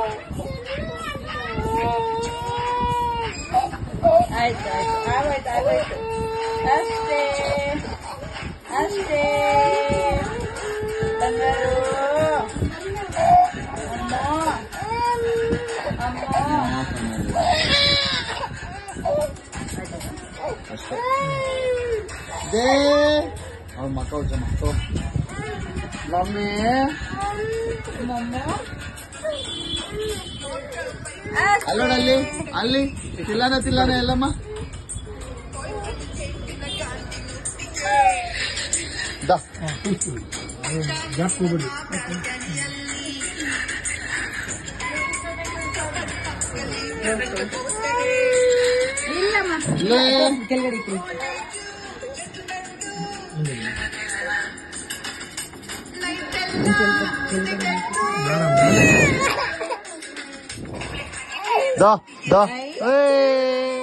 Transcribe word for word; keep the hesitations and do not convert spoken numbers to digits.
ಆಯ್ತು ಆಯ್ತು ಆಗೋಯ್ತು ಆಗೋಯ್ತು ಅಷ್ಟೇ ಅಷ್ಟೇ ಬಂದರು ಅಮ್ಮ ಅಮ್ಮ ಅಷ್ಟೇ ದೇ ಅವ್ರ ಮಕ್ಕಳು ಜನ ಮಮ್ಮಿ ಮಮ್ಮ ಅಲ್ಲೋಡಲ್ಲಿ ಅಲ್ಲಿ ತಿಲ್ಲಾನ ತಿಲ್ಲಾನ ಎಲ್ಲಮ್ಮ ದಾ ಇಲ್ಲಮ್ಮ ಇಲ್ಲೇ ಕೆಳಗಡೆ Da, da. Hey.